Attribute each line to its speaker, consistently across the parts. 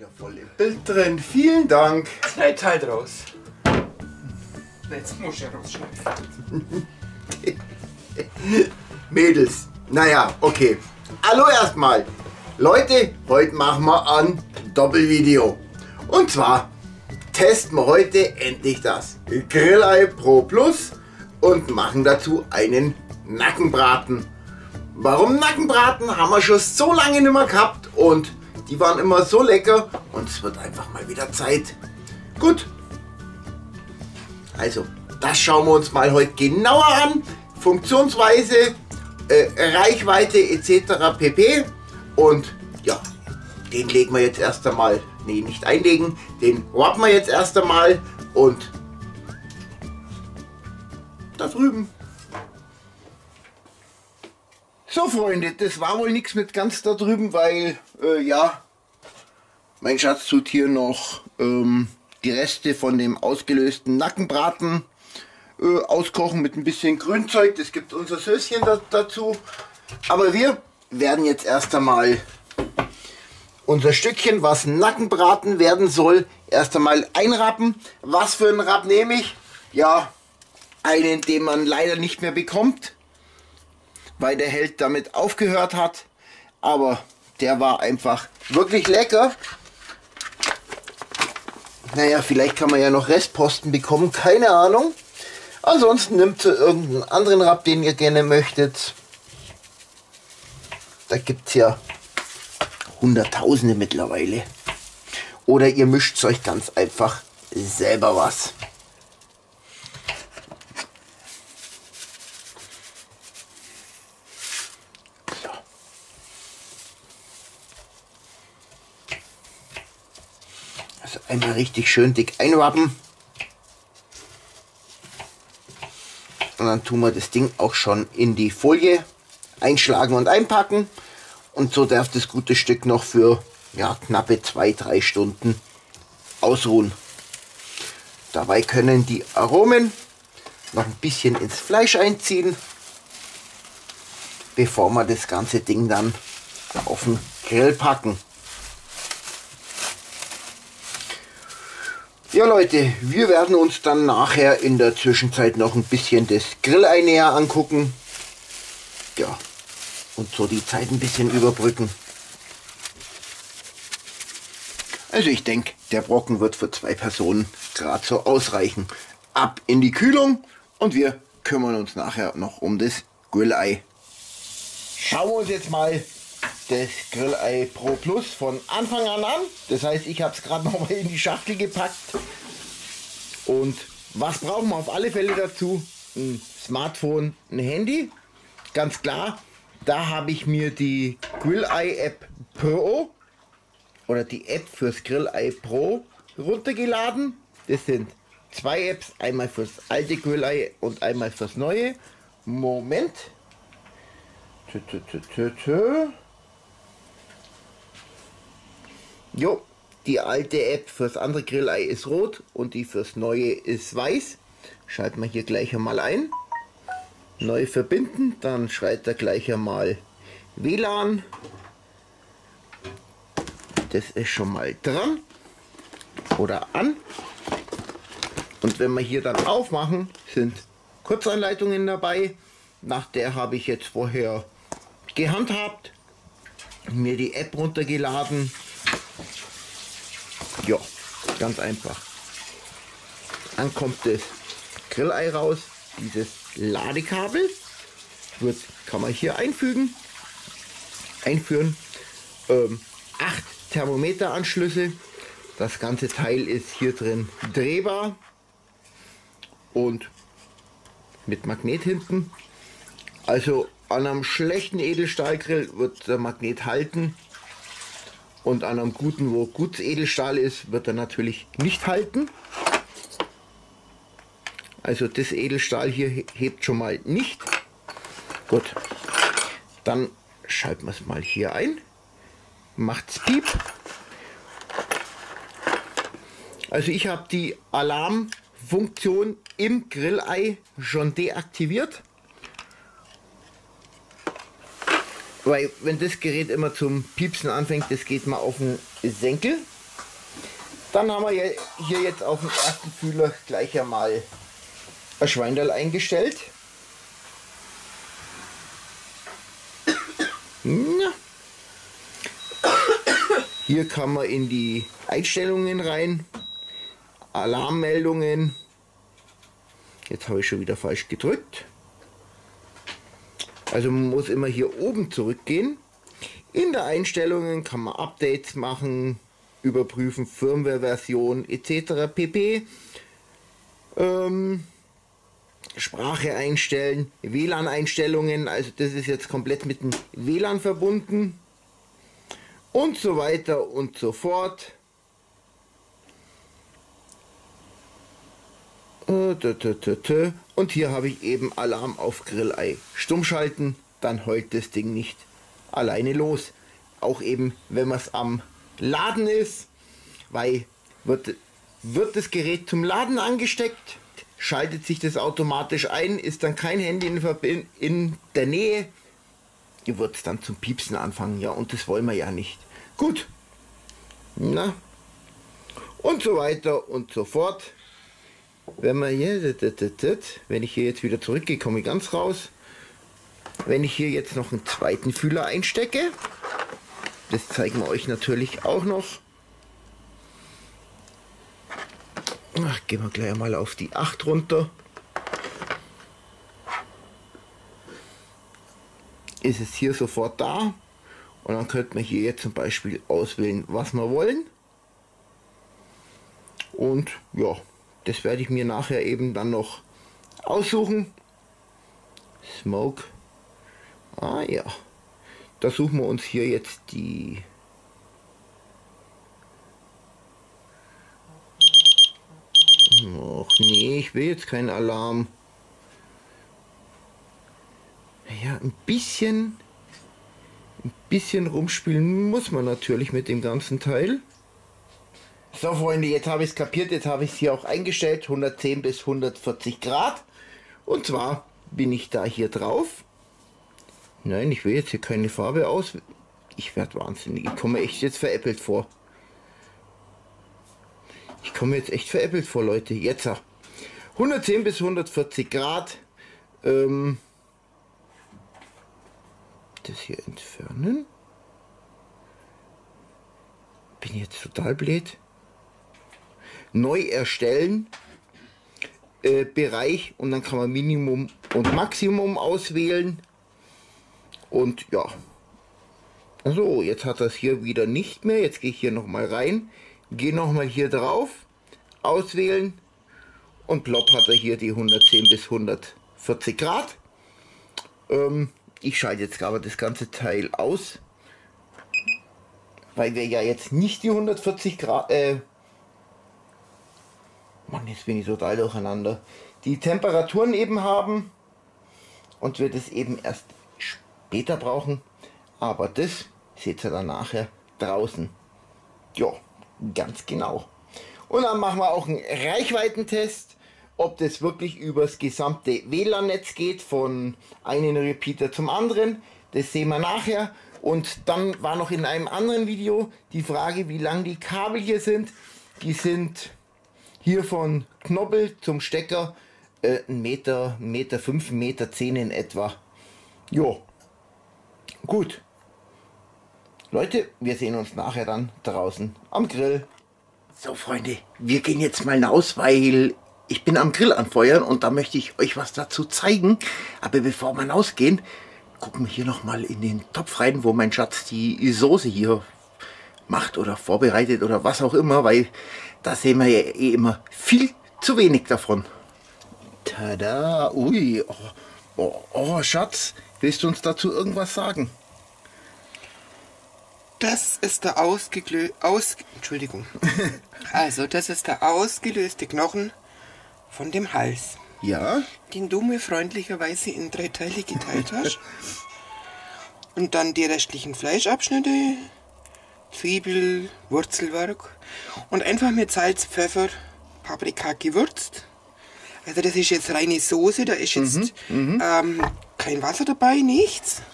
Speaker 1: wieder voll im Bild drin. Vielen Dank.
Speaker 2: Schneid halt raus. Jetzt muss ich rausschneiden.
Speaker 1: Mädels. Naja, okay. Hallo erstmal. Leute, heute machen wir ein Doppelvideo. Und zwar testen wir heute endlich das Grillei Pro Plus und machen dazu einen Nackenbraten. Warum Nackenbraten? Haben wir schon so lange nicht mehr gehabt und die waren immer so lecker und es wird einfach mal wieder Zeit. Gut. Also, das schauen wir uns mal heute genauer an. Funktionsweise, Reichweite etc. pp. Und ja, den legen wir jetzt erst einmal, nee, nicht einlegen, den warten wir jetzt erst einmal und da drüben. So Freunde, das war wohl nichts mit ganz da drüben, weil, ja, mein Schatz tut hier noch die Reste von dem ausgelösten Nackenbraten auskochen mit ein bisschen Grünzeug. Das gibt unser Söschen dazu. Aber wir werden jetzt erst einmal unser Stückchen, was Nackenbraten werden soll, erst einmal einrappen. Was für einen Rapp nehme ich? Ja, einen, den man leider nicht mehr bekommt, weil der Held damit aufgehört hat. Aber der war einfach wirklich lecker. Naja, vielleicht kann man ja noch Restposten bekommen, keine Ahnung. Ansonsten nimmt irgendeinen anderen Rapp, den ihr gerne möchtet. Da gibt es ja Hunderttausende mittlerweile. Oder ihr mischt euch ganz einfach selber was. So. Also einmal richtig schön dick einrappen. Und dann tun wir das Ding auch schon in die Folie einschlagen und einpacken. Und so darf das gute Stück noch für ja, knappe 2-3 Stunden ausruhen. Dabei können die Aromen noch ein bisschen ins Fleisch einziehen, bevor wir das ganze Ding dann auf den Grill packen. Ja Leute, wir werden uns dann nachher in der Zwischenzeit noch ein bisschen das Grillei näher angucken. Ja, und so die Zeit ein bisschen überbrücken. Also ich denke, der Brocken wird für 2 Personen gerade so ausreichen. Ab in die Kühlung und wir kümmern uns nachher noch um das Grillei. Schauen wir uns jetzt mal das Grillei Pro Plus von Anfang an. Das heißt, ich habe es gerade noch mal in die Schachtel gepackt. Und was brauchen wir auf alle Fälle dazu? Ein Smartphone, ein Handy. Ganz klar, da habe ich mir die Grillei App Pro oder die App fürs Grillei Pro runtergeladen. Das sind 2 Apps, einmal fürs alte Grillei und einmal fürs neue. Moment. Jo, die alte App fürs andere Grillei ist rot und die fürs neue ist weiß. Schalten wir hier gleich einmal ein. Neu verbinden, dann schreit er gleich einmal WLAN. Das ist schon mal dran oder an. Und wenn wir hier dann aufmachen, sind Kurzanleitungen dabei. Nach der habe ich jetzt vorher gehandhabt, mir die App runtergeladen. Ja, ganz einfach. Dann kommt das Grillei raus, dieses Ladekabel kann man hier einführen. 8 Thermometeranschlüsse. Das ganze Teil ist hier drin drehbar und mit Magnet hinten. Also an einem schlechten Edelstahlgrill wird der Magnet halten. Und an einem guten, wo gutes Edelstahl ist, wird er natürlich nicht halten. Also das Edelstahl hier hebt schon mal nicht. Gut, dann schalten wir es mal hier ein. Macht's Piep. Also ich habe die Alarmfunktion im Grillei schon deaktiviert. Weil wenn das Gerät immer zum Piepsen anfängt, das geht mal auf den Senkel. Dann haben wir hier jetzt auf dem ersten Fühler gleich einmal ein Schweinderl eingestellt. Hier kann man in die Einstellungen rein, Alarmmeldungen. Jetzt habe ich schon wieder falsch gedrückt. Also man muss immer hier oben zurückgehen. In der Einstellungen kann man Updates machen, überprüfen, Firmware-Version etc. pp. Sprache einstellen, WLAN-Einstellungen, also das ist jetzt komplett mit dem WLAN verbunden und so weiter und so fort. Und hier habe ich eben Alarm auf Grillei. Stumm schalten, dann heult das Ding nicht alleine los. Auch eben, wenn man es am Laden ist, weil wird das Gerät zum Laden angesteckt, schaltet sich das automatisch ein, ist dann kein Handy in der Nähe, wird es dann zum Piepsen anfangen, ja, und das wollen wir ja nicht. Gut, na, und so weiter und so fort. Wenn wir hier, wenn ich hier jetzt wieder zurückgehe, komme ich ganz raus. Wenn ich hier jetzt noch einen zweiten Fühler einstecke, das zeigen wir euch natürlich auch noch. Ach, gehen wir gleich mal auf die 8 runter. Ist es hier sofort da. Und dann könnte man hier jetzt zum Beispiel auswählen, was wir wollen. Und ja, das werde ich mir nachher eben dann noch aussuchen. Smoke. Ah ja. Da suchen wir uns hier jetzt die... Och nee, ich will jetzt keinen Alarm. Ja, ein bisschen rumspielen muss man natürlich mit dem ganzen Teil. So Freunde, jetzt habe ich es kapiert, jetzt habe ich es hier auch eingestellt, 110 bis 140 Grad. Und zwar bin ich da hier drauf. Nein, ich will jetzt hier keine Farbe aus. Ich werde wahnsinnig, ich komme echt jetzt veräppelt vor. Ich komme jetzt echt veräppelt vor, Leute. Jetzt 110 bis 140 Grad. Das hier entfernen. Bin jetzt total blöd. Neu erstellen. Bereich. Und dann kann man Minimum und Maximum auswählen. Und ja. Also jetzt hat das hier wieder nicht mehr. Jetzt gehe ich hier nochmal rein. Gehe nochmal hier drauf. Auswählen. Und plopp hat er hier die 110 bis 140 Grad. Ich schalte jetzt aber das ganze Teil aus, weil wir ja jetzt nicht die 140 Grad, Mann, jetzt bin ich total durcheinander, die Temperaturen eben haben und wir das eben erst später brauchen, aber das seht ihr dann nachher draußen. Ja, ganz genau. Und dann machen wir auch einen Reichweitentest, ob das wirklich übers gesamte WLAN-Netz geht, von einem Repeater zum anderen. Das sehen wir nachher. Und dann war noch in einem anderen Video die Frage, wie lang die Kabel hier sind. Die sind hier von Knobbel zum Stecker 1 Meter, 1,5 Meter, 1,10 Meter in etwa. Jo, gut. Leute, wir sehen uns nachher dann draußen am Grill. So Freunde, wir gehen jetzt mal raus, weil ich bin am Grill anfeuern und da möchte ich euch was dazu zeigen. Aber bevor wir rausgehen, gucken wir hier nochmal in den Topf rein, wo mein Schatz die Soße hier macht oder vorbereitet oder was auch immer, weil da sehen wir ja eh immer viel zu wenig davon. Tada, ui, Schatz, willst du uns dazu irgendwas sagen?
Speaker 2: Das ist der Entschuldigung. Also, das ist der ausgelöste Knochen von dem Hals.
Speaker 1: Ja.
Speaker 2: Den du mir freundlicherweise in 3 Teile geteilt hast. Und dann die restlichen Fleischabschnitte, Zwiebel, Wurzelwerk und einfach mit Salz, Pfeffer, Paprika gewürzt. Also das ist jetzt reine Soße, da ist jetzt kein Wasser dabei, nichts.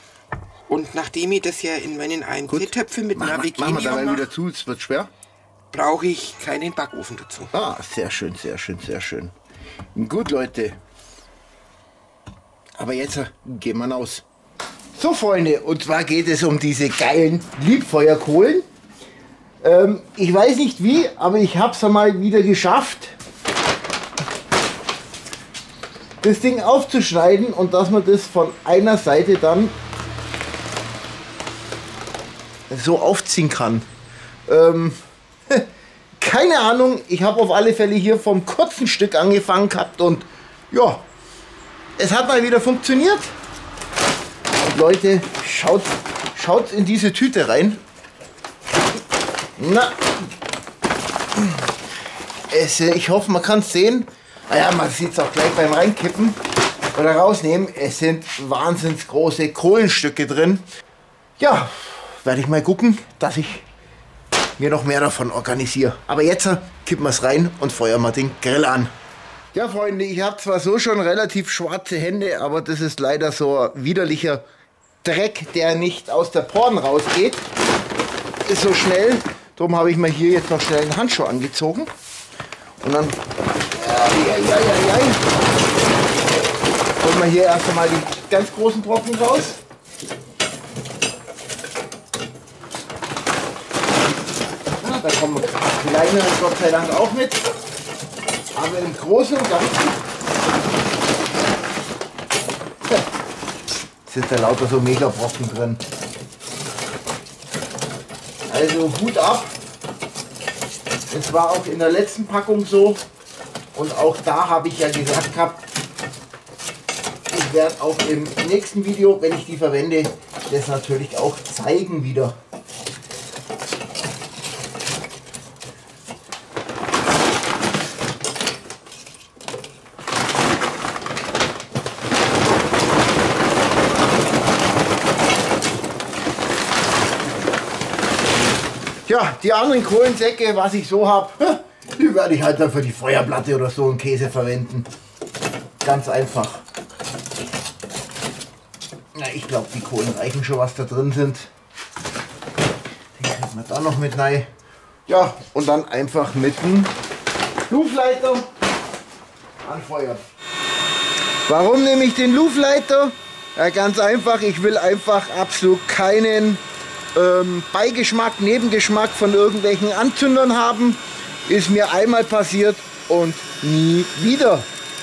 Speaker 2: Und nachdem ich das ja in meinen AMC-Töpfen mit Naviginio
Speaker 1: mache, wieder zu, es wird schwer.
Speaker 2: brauche ich keinen Backofen dazu.
Speaker 1: Ah, sehr schön, sehr schön, sehr schön. Gut, Leute. Aber jetzt gehen wir raus. So, Freunde, und zwar geht es um diese geilen Liebfeuerkohlen. Ich weiß nicht wie, aber ich habe es einmal wieder geschafft, das Ding aufzuschneiden und dass man das von einer Seite dann so aufziehen kann. Keine Ahnung, ich habe auf alle Fälle hier vom kurzen Stück angefangen gehabt und ja, es hat mal wieder funktioniert. Und Leute, schaut in diese Tüte rein. Na, ich hoffe, man kann es sehen. Naja, man sieht es auch gleich beim Reinkippen oder rausnehmen. Es sind wahnsinnig große Kohlenstücke drin. Ja, werde ich mal gucken, dass ich mir noch mehr davon organisiere. Aber jetzt kippen wir es rein und feuern wir den Grill an. Ja, Freunde, ich habe zwar so schon relativ schwarze Hände, aber das ist leider so ein widerlicher Dreck, der nicht aus der Poren rausgeht. Ist so schnell. Darum habe ich mir hier jetzt noch schnell einen Handschuh angezogen. Und dann holen wir hier erst einmal die ganz großen Brocken raus. Ja, da kommen kleinere Gott sei Dank auch mit. Aber im Großen und Ganzen sind da lauter so Megabrocken drin. Also Hut ab. Es war auch in der letzten Packung so. Und auch da habe ich ja gesagt gehabt, ich werde auch im nächsten Video, wenn ich die verwende, das natürlich auch zeigen wieder. Ja, die anderen Kohlensäcke, was ich so habe, die werde ich halt dann für die Feuerplatte oder so einen Käse verwenden. Ganz einfach. Na, ich glaube, die Kohlen reichen schon, was da drin sind. Den kriegen wir da noch mit rein. Ja, und dann einfach mit dem Luftleiter anfeuern. Warum nehme ich den Luftleiter? Ja, ganz einfach, ich will einfach absolut keinen Beigeschmack, Nebengeschmack von irgendwelchen Anzündern haben. Ist mir einmal passiert und nie wieder.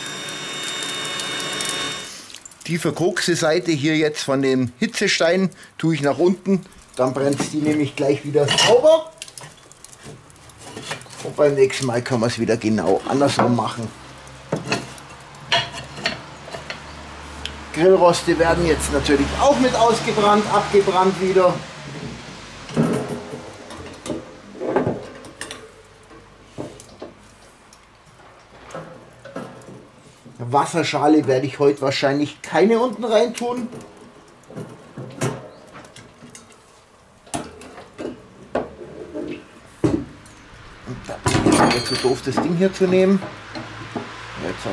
Speaker 1: Die verkokste Seite hier jetzt von dem Hitzestein tue ich nach unten, dann brennt die nämlich gleich wieder sauber. Und beim nächsten Mal können wir es wieder genau andersrum machen. Grillroste werden jetzt natürlich auch mit ausgebrannt, abgebrannt wieder. Wasserschale werde ich heute wahrscheinlich keine unten rein tun. Und da bin ich jetzt so doof, das Ding hier zu nehmen. Jetzt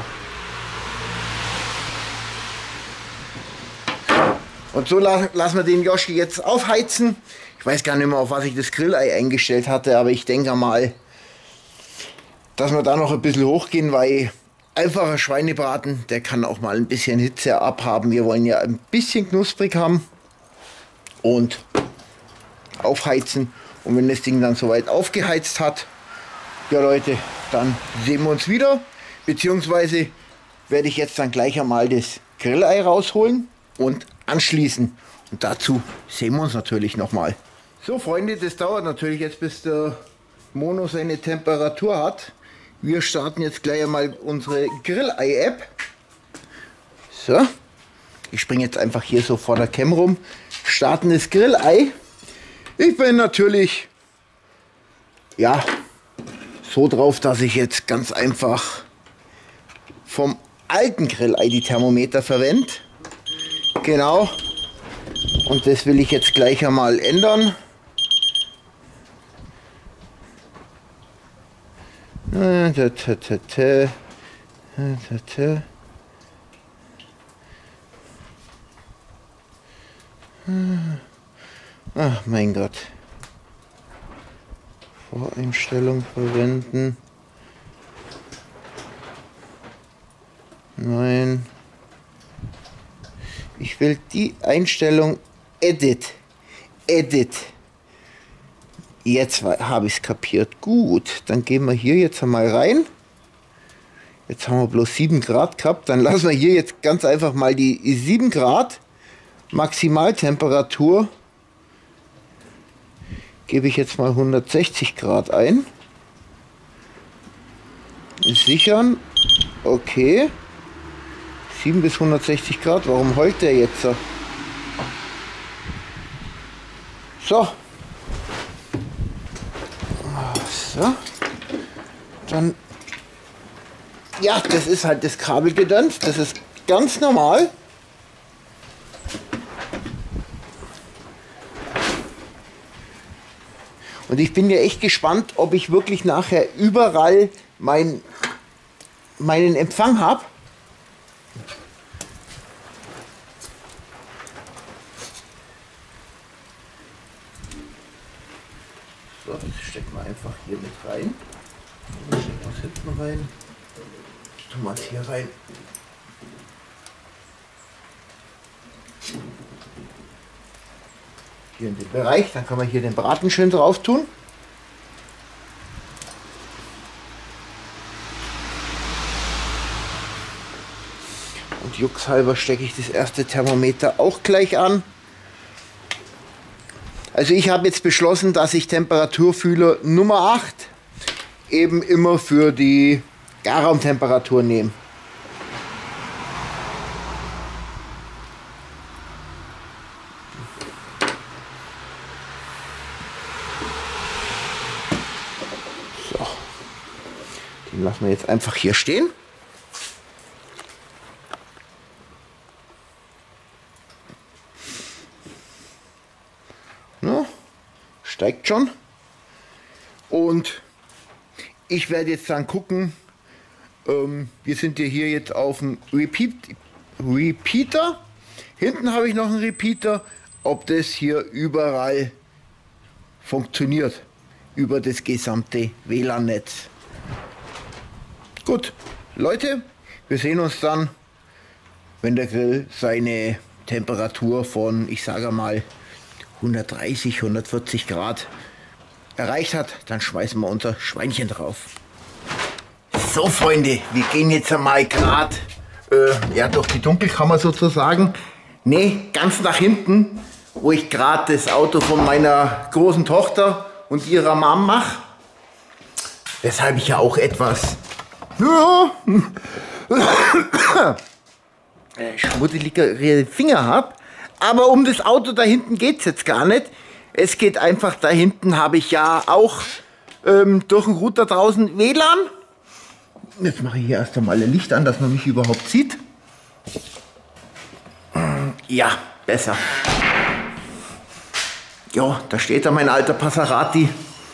Speaker 1: so. Und so lassen wir den Yoshi jetzt aufheizen. Ich weiß gar nicht mehr, auf was ich das Grillei eingestellt hatte, aber ich denke mal, dass wir da noch ein bisschen hochgehen, weil einfacher Schweinebraten, der kann auch mal ein bisschen Hitze abhaben. Wir wollen ja ein bisschen knusprig haben und aufheizen. Und wenn das Ding dann soweit aufgeheizt hat, ja Leute, dann sehen wir uns wieder. Beziehungsweise werde ich jetzt dann gleich einmal das Grillei rausholen und anschließen. Und dazu sehen wir uns natürlich nochmal. So Freunde, das dauert natürlich jetzt, bis der Mono seine Temperatur hat. Wir starten jetzt gleich einmal unsere Grillei-App. So, ich springe jetzt einfach hier so vor der Cam rum. Starten das Grillei. Ich bin natürlich ja so drauf, dass ich jetzt ganz einfach vom alten Grillei die Thermometer verwende. Genau. Und das will ich jetzt gleich einmal ändern. Ach mein Gott. Voreinstellung verwenden. Nein. Ich will die Einstellung Edit. Edit. Jetzt habe ich es kapiert. Gut, dann gehen wir hier jetzt einmal rein. Jetzt haben wir bloß 7 Grad gehabt. Dann lassen wir hier jetzt ganz einfach mal die 7 Grad Maximaltemperatur. Gebe ich jetzt mal 160 Grad ein. Sichern. Okay. 7 bis 160 Grad. Warum heult der jetzt so? So. So. Dann. Ja, das ist halt das Kabelgedöns. Das ist ganz normal. Und ich bin ja echt gespannt, ob ich wirklich nachher überall meinen Empfang habe. So, das stecken wir einfach hier mit rein. Das stecken wir hinten rein. Das tun wir es hier rein. Hier in den Bereich, dann kann man hier den Braten schön drauf tun. Und juxhalber stecke ich das erste Thermometer auch gleich an. Also ich habe jetzt beschlossen, dass ich Temperaturfühler Nummer 8 eben immer für die Garraumtemperatur nehme. So, den lassen wir jetzt einfach hier stehen. Ja, steigt schon. Und ich werde jetzt dann gucken, wir sind ja hier jetzt auf dem Repeater. Hinten habe ich noch einen Repeater, ob das hier überall funktioniert, über das gesamte WLAN-Netz. Gut, Leute, wir sehen uns dann, wenn der Grill seine Temperatur von, ich sage mal, 130, 140 Grad erreicht hat, dann schmeißen wir unser Schweinchen drauf. So Freunde, wir gehen jetzt einmal gerade durch die Dunkelkammer sozusagen. Ne, ganz nach hinten, wo ich gerade das Auto von meiner großen Tochter und ihrer Mom mache. Weshalb ich ja auch etwas schmuddeligere Finger habe. Aber um das Auto da hinten geht es jetzt gar nicht. Es geht einfach, da hinten habe ich ja auch durch den Router draußen WLAN. Jetzt mache ich hier erst einmal ein Licht an, dass man mich überhaupt sieht. Ja, besser. Ja, da steht da mein alter Passerati.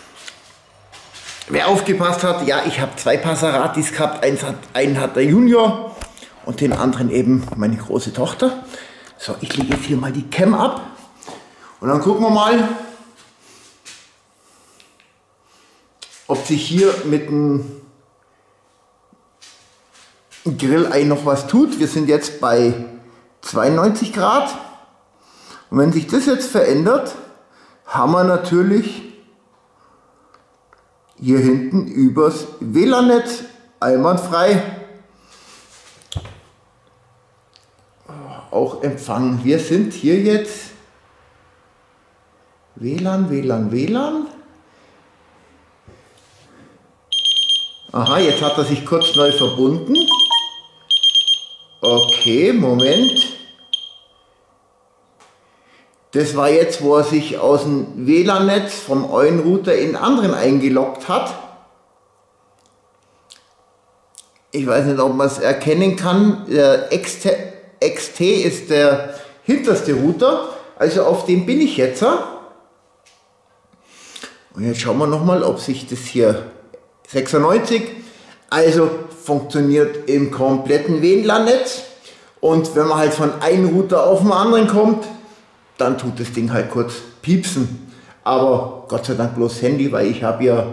Speaker 1: Wer aufgepasst hat, ja, ich habe 2 Passeratis gehabt. Einen hat der Junior und den anderen eben meine große Tochter. So, ich lege jetzt hier mal die Cam ab und dann gucken wir mal, ob sich hier mit dem Grillei noch was tut. Wir sind jetzt bei 92 Grad und wenn sich das jetzt verändert, haben wir natürlich hier hinten übers WLAN-Netz einwandfrei auch Empfang. Wir sind hier jetzt WLAN. Aha, jetzt hat er sich kurz neu verbunden. Okay, Moment. Das war jetzt, wo er sich aus dem WLAN-Netz vom einen Router in den anderen eingeloggt hat. Ich weiß nicht, ob man es erkennen kann. Der XT ist der hinterste Router, also auf dem bin ich jetzt. Und jetzt schauen wir nochmal, ob sich das hier 96, also funktioniert im kompletten WLAN-Netz. Und wenn man halt von einem Router auf den anderen kommt, dann tut das Ding halt kurz piepsen. Aber Gott sei Dank bloß Handy, weil ich habe ja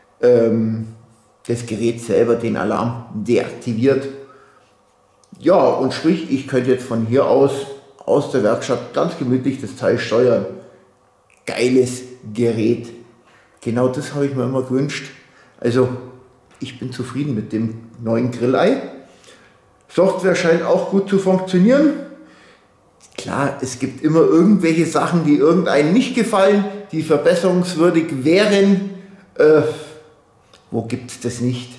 Speaker 1: das Gerät selber, den Alarm, deaktiviert. Ja, und sprich, ich könnte jetzt von hier aus der Werkstatt ganz gemütlich das Teil steuern. Geiles Gerät. Genau das habe ich mir immer gewünscht. Also, ich bin zufrieden mit dem neuen Grillei. Software scheint auch gut zu funktionieren. Klar, es gibt immer irgendwelche Sachen, die irgendeinem nicht gefallen, die verbesserungswürdig wären. Wo gibt es das nicht?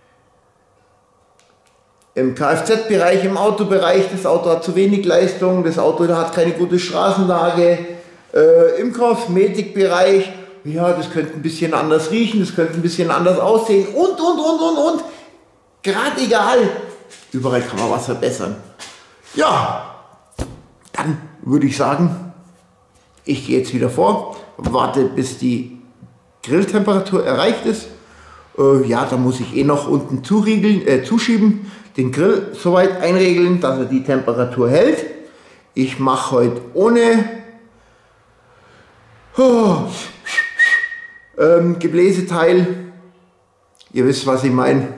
Speaker 1: Im Kfz-Bereich, im Autobereich, das Auto hat zu wenig Leistung, das Auto hat keine gute Straßenlage. Im Kosmetikbereich, ja, das könnte ein bisschen anders riechen, das könnte ein bisschen anders aussehen und. Gerade egal. Überall kann man was verbessern. Ja, dann würde ich sagen, ich gehe jetzt wieder vor, warte bis die Grilltemperatur erreicht ist. Ja, da muss ich noch unten zuschieben, den Grill soweit einregeln, dass er die Temperatur hält. Ich mache heute ohne Gebläseteil. Ihr wisst, was ich meine.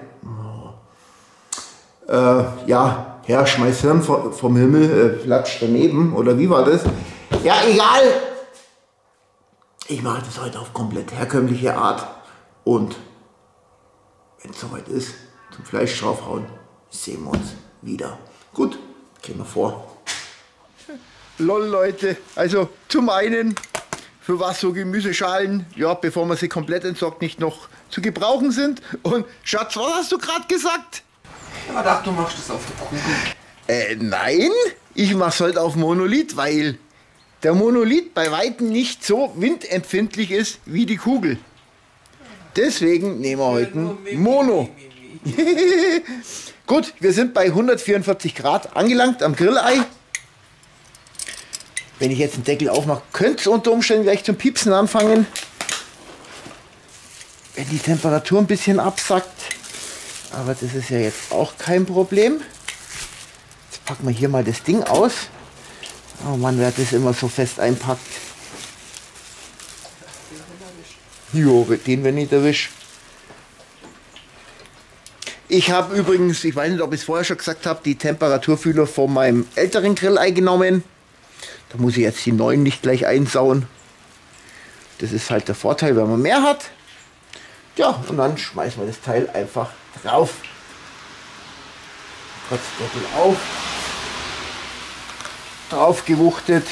Speaker 1: Ja, Herr, schmeiß Hirn vom Himmel, flatscht daneben, oder wie war das? Ja, egal. Ich mache das heute auf komplett herkömmliche Art. Und wenn es soweit ist, zum Fleisch draufhauen, sehen wir uns wieder. Gut, gehen wir vor. Lol, Leute, also zum einen, für was so Gemüseschalen, ja, bevor man sie komplett entsorgt, nicht noch zu gebrauchen sind. Und Schatz, was hast du gerade gesagt?
Speaker 2: Ich dachte, du machst das auf der Kugel.
Speaker 1: Nein, ich mach's heute auf Monolith, weil der Monolith bei weitem nicht so windempfindlich ist wie die Kugel. Deswegen nehmen wir heute einen Mono. Gut, wir sind bei 144 Grad angelangt am Grillei. Wenn ich jetzt den Deckel aufmache, könnte es unter Umständen gleich zum Piepsen anfangen. Wenn die Temperatur ein bisschen absackt. Aber das ist ja jetzt auch kein Problem. Jetzt packen wir hier mal das Ding aus. Oh Mann, wer das immer so fest einpackt. Jo, den wir nicht erwischen. Ich habe übrigens, ich weiß nicht, ob ich es vorher schon gesagt habe, die Temperaturfühler von meinem älteren Grillei genommen. Da muss ich jetzt die neuen nicht gleich einsauen. Das ist halt der Vorteil, wenn man mehr hat. Ja, und dann schmeißen wir das Teil einfach drauf. Kurz Deckel auf. Drauf gewuchtet.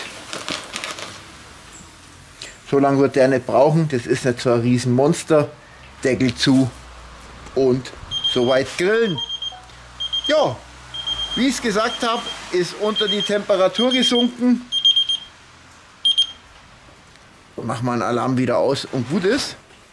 Speaker 1: So lange wird der nicht brauchen. Das ist nicht so ein Riesenmonster. Deckel zu und soweit grillen. Ja, wie ich es gesagt habe, ist unter die Temperatur gesunken. Machen wir einen Alarm wieder aus und gut ist.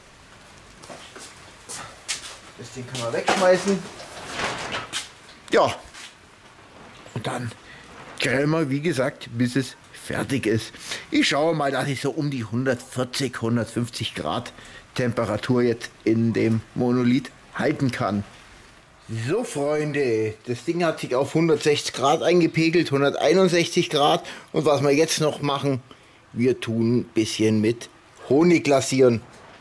Speaker 1: Das Ding kann man wegschmeißen. Ja. Und dann grillen wir, wie gesagt, bis es fertig ist. Ich schaue mal, dass ich so um die 140, 150 Grad Temperatur jetzt in dem Monolith halten kann. So Freunde, das Ding hat sich auf 160 Grad eingepegelt, 161 Grad. Und was wir jetzt noch machen, wir tun ein bisschen mit Honig glasieren.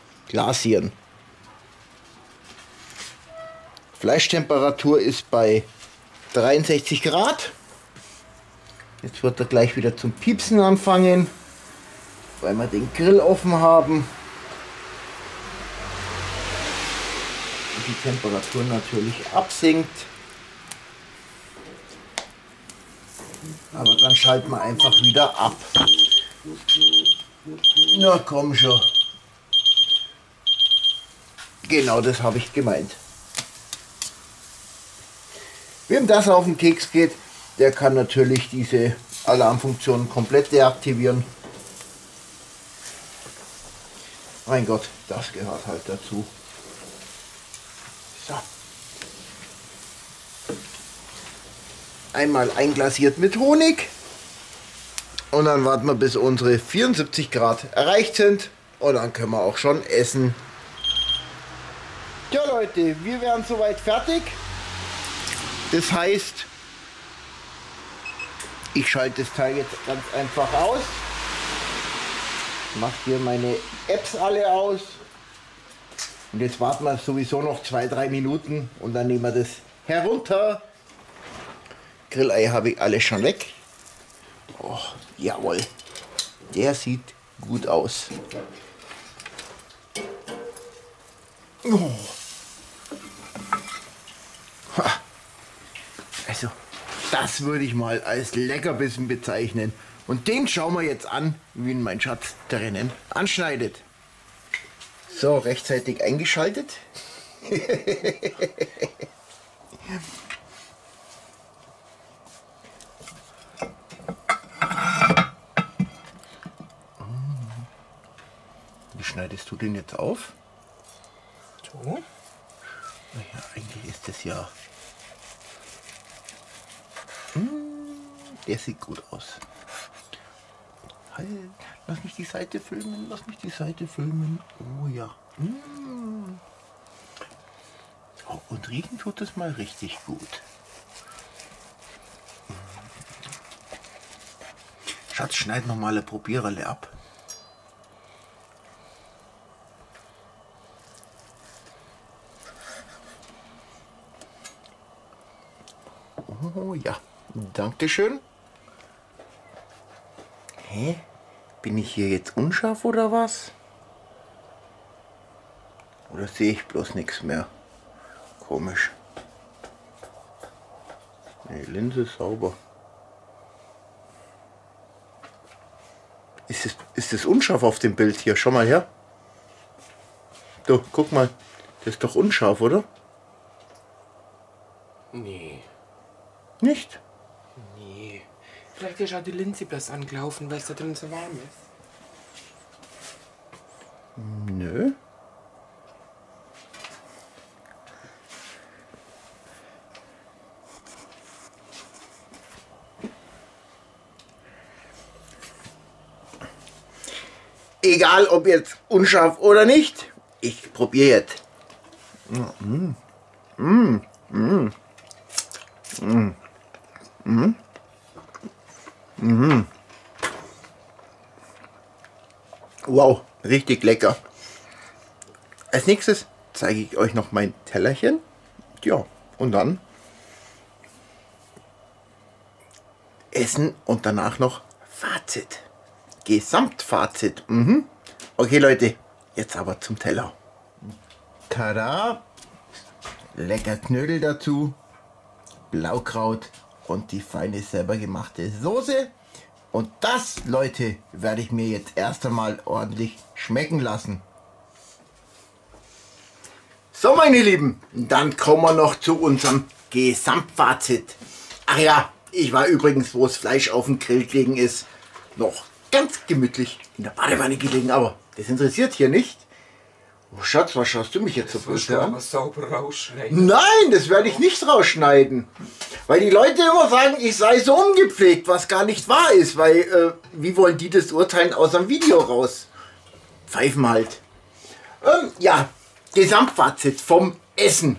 Speaker 1: Fleischtemperatur ist bei 63 Grad. Jetzt wird er gleich wieder zum Piepsen anfangen, weil wir den Grill offen haben. Und die Temperatur natürlich absinkt. Aber dann schalten wir einfach wieder ab. Na komm schon. Genau das habe ich gemeint. Wem das auf den Keks geht, der kann natürlich diese Alarmfunktion komplett deaktivieren. Mein Gott, das gehört halt dazu. So. Einmal einglasiert mit Honig. Und dann warten wir, bis unsere 74 Grad erreicht sind. Und dann können wir auch schon essen. Ja Leute, wir wären soweit fertig. Das heißt, ich schalte das Teil jetzt ganz einfach aus. mache hier meine Apps alle aus. Und jetzt warten wir sowieso noch 2-3 Minuten und dann nehmen wir das herunter. Grillei habe ich alles schon weg. Oh, jawohl, der sieht gut aus. Oh. Also, das würde ich mal als Leckerbissen bezeichnen. Und den schauen wir jetzt an, wie ihn mein Schatz drinnen anschneidet. So, rechtzeitig eingeschaltet. Wie schneidest du den jetzt auf?
Speaker 2: So.
Speaker 1: Ja, eigentlich ist das ja... Der sieht gut aus. Halt, lass mich die Seite filmen, lass mich die Seite filmen. Oh ja. Oh, und riechen tut es mal richtig gut. Schatz, schneid noch mal eine Probiererle ab. Oh ja, dankeschön. Hä? Bin ich hier jetzt unscharf oder was? Oder sehe ich bloß nichts mehr? Komisch. Die Linse ist sauber. Ist es unscharf auf dem Bild hier? Schau mal her. Du, guck mal. Das ist doch unscharf, oder?
Speaker 2: Nee.
Speaker 1: Nicht?
Speaker 2: Nee. Vielleicht ist auch die Linse bloß angelaufen, weil es da drin so warm ist.
Speaker 1: Nö. Egal ob jetzt unscharf oder nicht, ich probiere jetzt. Wow, richtig lecker. Als nächstes zeige ich euch noch mein Tellerchen. Ja, und dann essen und danach noch Fazit. Gesamtfazit. Okay Leute, jetzt aber zum Teller. Tada! Lecker Knödel dazu, Blaukraut und die feine selber gemachte Soße. Und das, Leute, werde ich mir jetzt erst einmal ordentlich schmecken lassen. So, meine Lieben, dann kommen wir noch zu unserem Gesamtfazit. Ach ja, ich war übrigens, wo das Fleisch auf dem Grill gelegen ist, noch ganz gemütlich in der Badewanne gelegen, aber das interessiert hier nicht. Oh, Schatz, was schaust du mich jetzt so blöd an?
Speaker 2: Aber sauber rausschneiden.
Speaker 1: Nein, das werde ich nicht rausschneiden. Weil die Leute immer sagen, ich sei so ungepflegt, was gar nicht wahr ist. Weil, wie wollen die das urteilen aus dem Video raus? Pfeifen halt. Ja, Gesamtfazit vom Essen.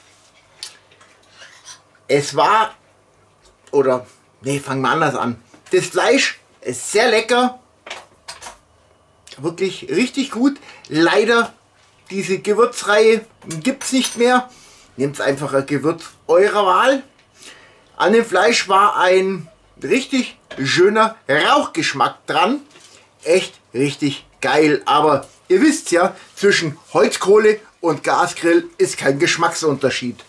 Speaker 1: Es war, oder, nee, fangen wir anders an. Das Fleisch ist sehr lecker. Wirklich richtig gut. Leider, diese Gewürzreihe gibt es nicht mehr. Nehmt einfach ein Gewürz eurer Wahl. An dem Fleisch war ein richtig schöner Rauchgeschmack dran. Echt richtig geil. Aber ihr wisst ja, zwischen Holzkohle und Gasgrill ist kein Geschmacksunterschied.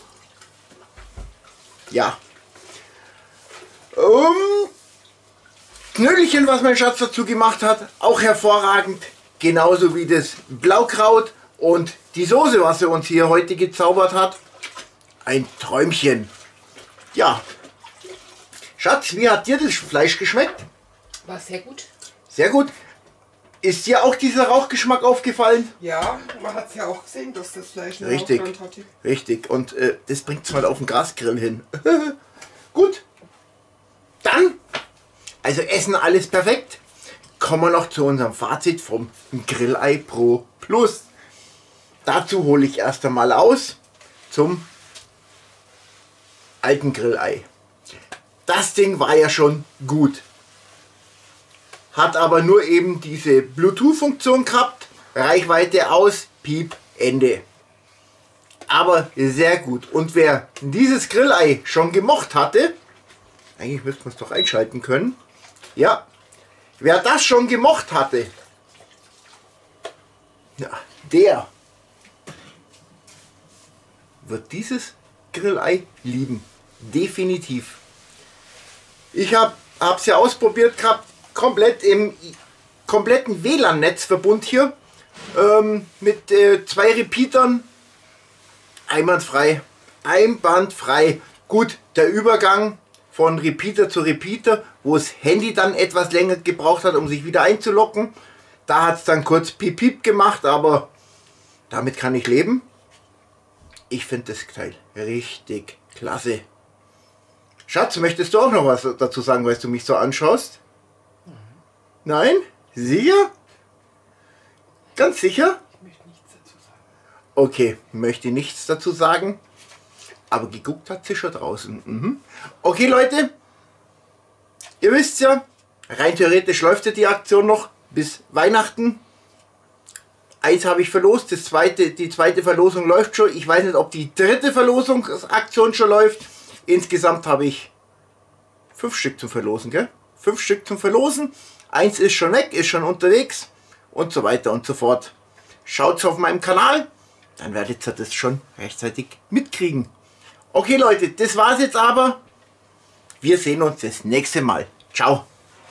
Speaker 1: Ja. Knödelchen, was mein Schatz dazu gemacht hat, auch hervorragend. Genauso wie das Blaukraut und die Soße, was er uns hier heute gezaubert hat. Ein Träumchen. Ja. Schatz, wie hat dir das Fleisch geschmeckt?
Speaker 2: War sehr gut.
Speaker 1: Sehr gut. Ist dir auch dieser Rauchgeschmack aufgefallen?
Speaker 2: Ja, man hat es ja auch gesehen, dass das Fleisch einen
Speaker 1: Richtig,
Speaker 2: Rauchbrand hatte.
Speaker 1: richtig. Und das bringt es mal auf den Gasgrill hin. Gut. Dann, also Essen alles perfekt. Kommen wir noch zu unserem Fazit vom Grillei Pro Plus. Dazu hole ich erst einmal aus zum alten Grillei. Das Ding war ja schon gut. hat aber nur eben diese Bluetooth-Funktion gehabt. Reichweite aus, Piep, Ende. Aber sehr gut. Und wer dieses Grillei schon gemocht hatte, eigentlich müsste man es doch einschalten können. Ja, wer das schon gemocht hatte, ja, der wird dieses Grillei lieben. Definitiv. Ich habe es ja ausprobiert gehabt, komplett im kompletten WLAN-Netzverbund hier, mit 2 Repeatern, einwandfrei, einwandfrei. Gut, der Übergang von Repeater zu Repeater, wo das Handy dann etwas länger gebraucht hat, um sich wieder einzuloggen, da hat es dann kurz Piep Piep gemacht, aber damit kann ich leben. Ich finde das Teil richtig klasse. Schatz, möchtest du auch noch was dazu sagen, weil du mich so anschaust? Nein? Sicher? Ganz sicher?
Speaker 2: Ich möchte nichts dazu sagen.
Speaker 1: Okay, möchte nichts dazu sagen. Aber geguckt hat sie schon draußen. Okay, Leute. Ihr wisst ja, rein theoretisch läuft ja die Aktion noch bis Weihnachten. Eins habe ich verlost, die zweite Verlosung läuft schon. Ich weiß nicht, ob die dritte Verlosungsaktion schon läuft. Insgesamt habe ich 5 Stück zum Verlosen, gell? 5 Stück zum Verlosen. Eins ist schon weg, ist schon unterwegs und so weiter und so fort. Schaut auf meinem Kanal, dann werdet ihr das schon rechtzeitig mitkriegen. Okay, Leute, das war's jetzt aber. Wir sehen uns das nächste Mal. Ciao.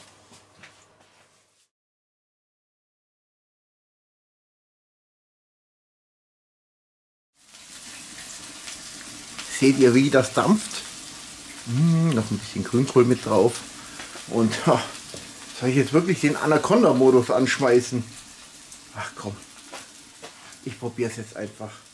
Speaker 1: Seht ihr, wie das dampft? Noch ein bisschen Grünkohl mit drauf. Und soll ich jetzt wirklich den Anaconda-Modus anschmeißen? Ach komm, ich probiere es jetzt einfach.